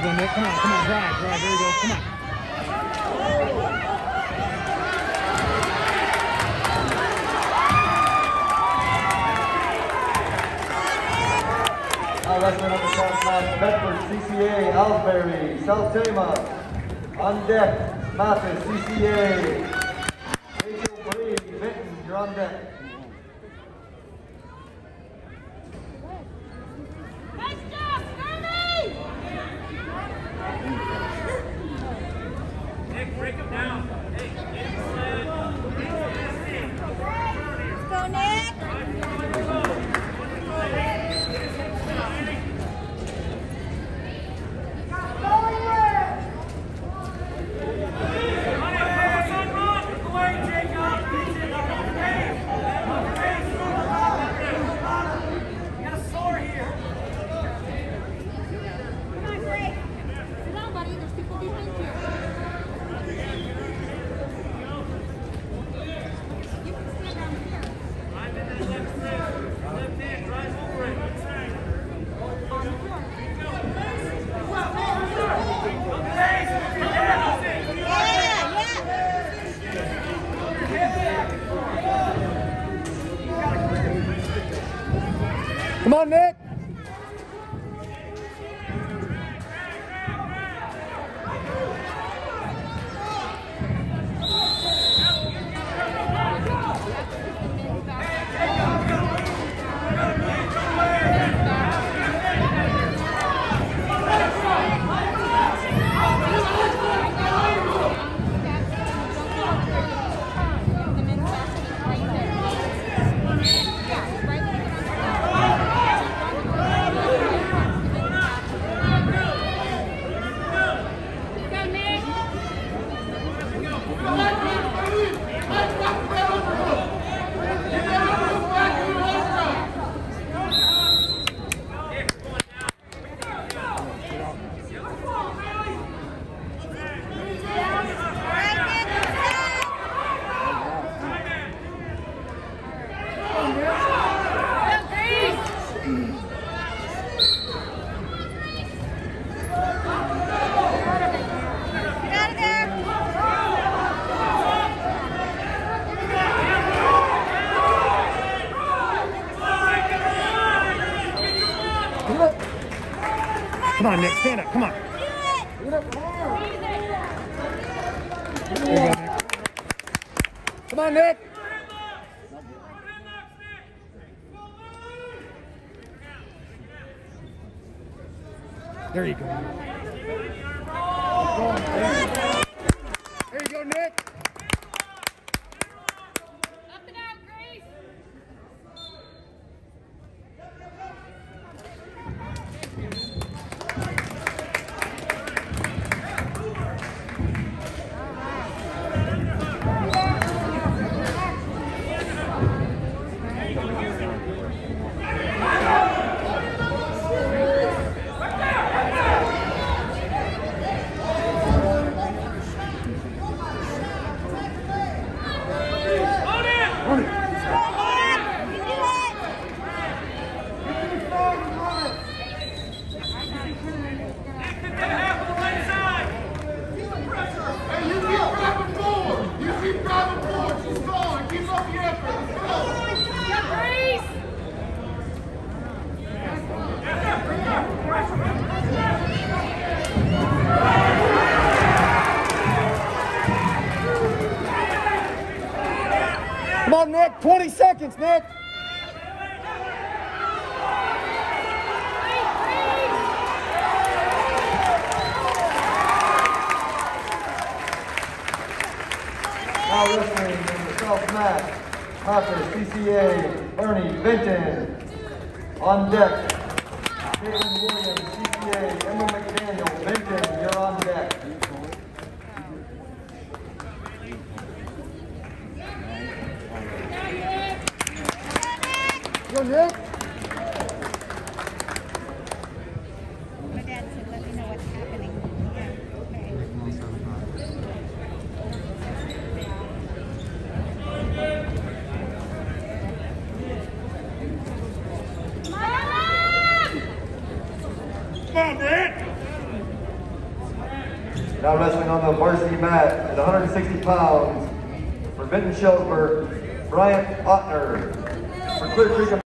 go, Nick. Come on, drive. There you go. Come on. Wrestling on the south mat, Bedford, CCA, Alsbury, South Tama. On deck, Mathis, CCA. Rachel Brady, Vinton, you're on deck. Nick, break him down. Hey, get him sled. Let's go, Nick. Come on, Nick. Come on, Nick, stand up, come on. There you go, Nick. Come on, Nick. There you go. There you go, Nick. Come on, Nick. 20 seconds, Nick. Now wrestling in the south mat, Mathis, CCA, Ernie, Vinton. On deck, Caitlin Williams, CCA, Emma McDaniel, Vinton, you're on deck. Go, Nick. My dad said, let me know what's happening. Come on, Nick. Now wrestling on the varsity mat at 160 pounds for Benton Shellsburg, Bryant Ottner. For Clear Creek.